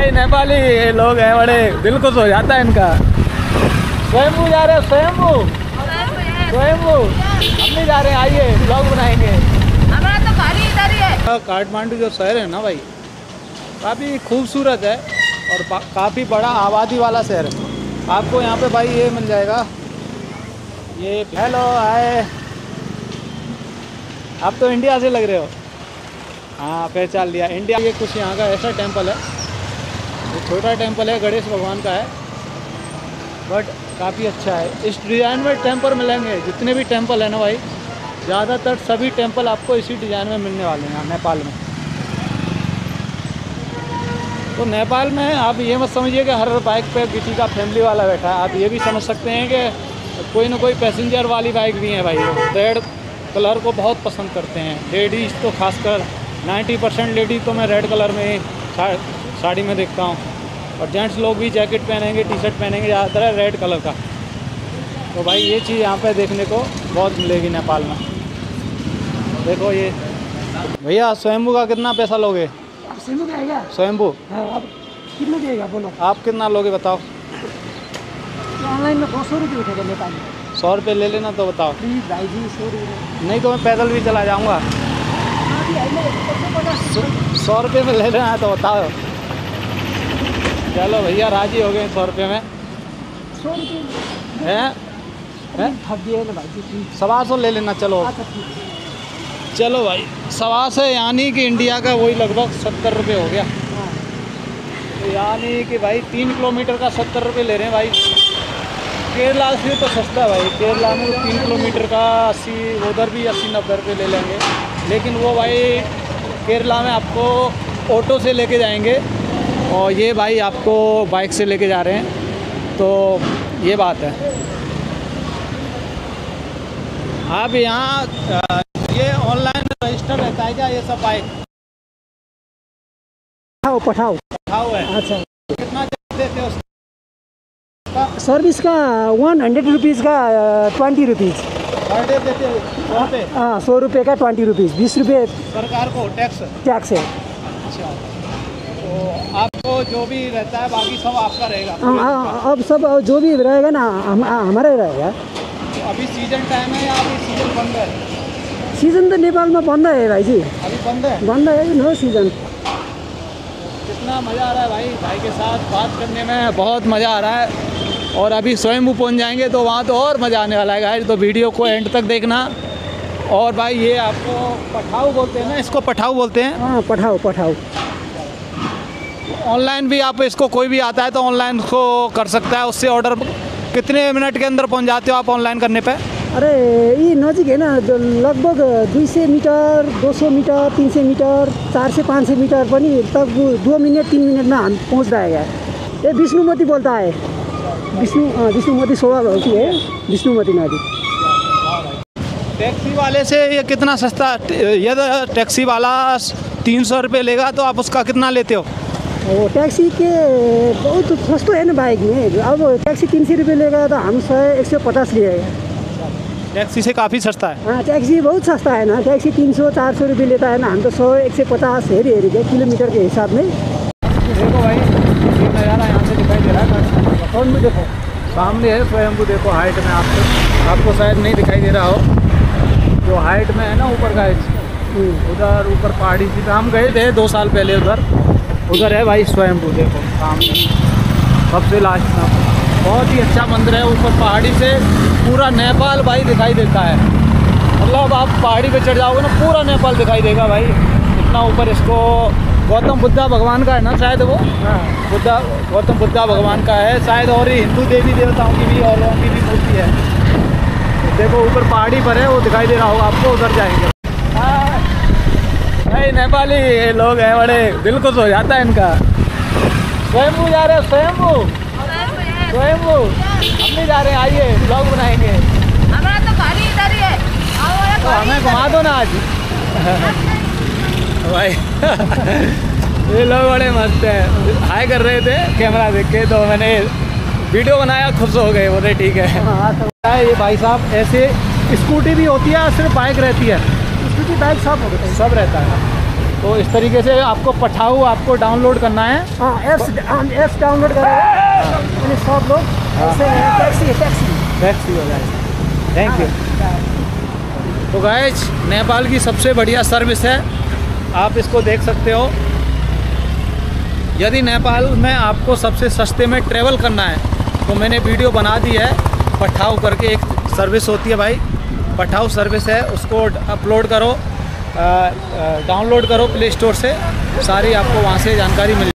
भाई नेपाली लोग हैं, बड़े दिल खुश हो जाता है इनका। स्वयंभू जा रहे हैं, स्वयंभू हम नहीं जा रहे हैं, आइए ब्लॉग बनाएंगे। हमारा तो गाड़ी इधर ही है। काठमांडू जो शहर है ना भाई, काफ़ी खूबसूरत है और काफ़ी बड़ा आबादी वाला शहर है। आपको यहाँ पे भाई ये मिल जाएगा, ये हेलो हाय, आप तो इंडिया से लग रहे हो। हाँ पहचान लिया, इंडिया। ये कुछ यहाँ का ऐसा टेंपल है, ये छोटा टेंपल है, गणेश भगवान का है, बट काफ़ी अच्छा है। इस डिज़ाइन में टेंपल मिलेंगे, जितने भी टेंपल है ना भाई, ज़्यादातर सभी टेंपल आपको इसी डिज़ाइन में मिलने वाले हैं नेपाल में। तो नेपाल में आप ये मत समझिए कि हर बाइक पे किसी का फैमिली वाला बैठा है, आप ये भी समझ सकते हैं कि कोई ना कोई पैसेंजर वाली बाइक भी है भाई। रेड कलर को बहुत पसंद करते हैं लेडीज़, तो खासकर 90% लेडीज़ तो मैं रेड कलर में ही साड़ी में देखता हूँ, और जेंट्स लोग भी जैकेट पहनेंगे, टी शर्ट पहनेंगे, ज़्यादातर है रेड कलर का। तो भाई ये चीज़ यहाँ पे देखने को बहुत मिलेगी नेपाल में। देखो ये भैया, स्वयंभू का कितना पैसा लोगे? स्वयंभू का है क्या? स्वयंभू आप कितना देगा बोलो? आप कितना लोगे बताओ? ऑनलाइन में 200 रुपये उठेगा नेपाल में। 100 रुपये ले लेना तो बताओ। प्लीज़ भाई जी 100 रुपये। नहीं तो मैं पैदल भी चला जाऊँगा। 100 रुपये में ले लेना है तो बताओ। चलो भैया राजी हो गए 100 रुपये में। 100 रुपये हैं? ठग दिए ना भाई जी। 125 ले लेना। चलो चलो भाई, 125 यानी कि इंडिया का वही लगभग 70 रुपये हो गया। तो यानी कि भाई 3 किलोमीटर का 70 रुपये ले रहे हैं भाई। केरला से तो सस्ता है भाई, केरला में 3 किलोमीटर का 80, उधर भी 80-90 रुपये ले लेंगे, लेकिन वो भाई केरला में आपको ऑटो से लेके जाएंगे और ये भाई आपको बाइक से लेके जा रहे हैं। तो ये बात है। आप यहाँ ये ऑनलाइन रजिस्टर रहता है क्या ये सब बाइक? पठाओ है। अच्छा, कितना देते हो उसका? सर्विस का 100 रुपीज़ का 20 रुपीज़ पर डे देते हो 100 रुपये? हाँ 100 रुपये का 20 रुपीज़, 20 रुपये सरकार को टैक्स है। अच्छा, तो आपको जो भी रहता है बाकी सब आपका रहेगा? अब सब जो भी रहेगा ना हमारा ही रहेगा। तो अभी सीजन टाइम है या अभी सीजन बंद है? सीजन तो नेपाल में बंद है भाई जी। अभी बंद है नो सीजन। कितना मज़ा आ रहा है भाई, भाई के साथ बात करने में बहुत मज़ा आ रहा है। और अभी स्वयंभू पहुंच जाएंगे तो वहाँ तो और मज़ा आने वाला है गाइस, तो वीडियो को एंड तक देखना। और भाई ये आपको पठाऊ बोलते हैं ना, इसको पठाऊ बोलते हैं? हाँ पठाऊ। ऑनलाइन भी आप इसको, कोई भी आता है तो ऑनलाइन को कर सकता है, उससे ऑर्डर कितने मिनट के अंदर पहुँच जाते हो आप ऑनलाइन करने पर? अरे ये नज़दीक है ना, लगभग 200 मीटर, 200 मीटर, 300 मीटर, 400 से 500 मीटर पनि तक 2 मिनट 3 मिनट में हम पहुँच जाएगा। ये विष्णुमती बोलता है, विष्णुमती शोभा होती है, विष्णुमती नदी। टैक्सी वाले से ये कितना सस्ता? यदि टैक्सी वाला 300 रुपये लेगा तो आप उसका कितना लेते हो? वो टैक्सी के बहुत सस्ता है ना बाइक में। अब टैक्सी 300 रुपये लेगा तो हम 150 लिएगा। टैक्सी से काफ़ी सस्ता है। हाँ टैक्सी बहुत सस्ता है ना, टैक्सी 300-400 रुपये लेता है ना, हम तो 100-150 हेरी के किलोमीटर के हिसाब में। देखो भाई ये नज़ारा यहाँ से दिखाई दे रहा है, फोन में देखो सामने है स्वयंभू। देखो हाइट में आपको शायद नहीं दिखाई दे रहा हो, जो हाइट में है ना ऊपर का, उधर ऊपर पहाड़ी सी हम गए थे 2 साल पहले, उधर है भाई स्वयंभू। देखो सामने सबसे लास्ट में बहुत ही अच्छा मंदिर है, ऊपर पहाड़ी से पूरा नेपाल भाई दिखाई देता है। मतलब आप पहाड़ी पे चढ़ जाओगे ना, पूरा नेपाल दिखाई देगा भाई, इतना ऊपर। इसको गौतम बुद्धा भगवान का है ना शायद, वो गौतम बुद्धा भगवान का है शायद, और हिंदू देवी देवताओं की भी और लोगों की भी मूर्ति है। तो देखो ऊपर पहाड़ी पर है, वो दिखाई दे रहा होगा आपको, उधर जाएंगे। भाई नेपाली लोग हैं, बड़े दिल खुश हो जाता है इनका। स्वयंभू जा रहे हैं, स्वयंभू हम नहीं जा रहे हैं, आइए ब्लॉग बनाएंगे। हमारा तो गाड़ी इधर ही है। तो हमें घुमा दो ना आज। भाई ये लोग बड़े मस्त हैं, हाय कर रहे थे कैमरा देख के, तो मैंने वीडियो बनाया, खुश हो गए, बोले ठीक है। ये भाई साहब ऐसे स्कूटी भी होती है, सिर्फ बाइक रहती है? स्कूटी बाइक सब हो गए, सब रहता है। तो इस तरीके से आपको पठाऊ आपको डाउनलोड करना है। हाँ, एप्स डाउनलोड करेंगे सब लोग ऐसे टैक्सी हो जाएगा। Thank you. तो गाइज नेपाल की सबसे बढ़िया सर्विस है, आप इसको देख सकते हो। यदि नेपाल में आपको सबसे सस्ते में ट्रैवल करना है तो मैंने वीडियो बना दी है। पठाऊ करके एक सर्विस होती है भाई, पठाऊ सर्विस है, उसको अपलोड करो, डाउनलोड करो प्ले स्टोर से, सारी आपको वहाँ से जानकारी मिल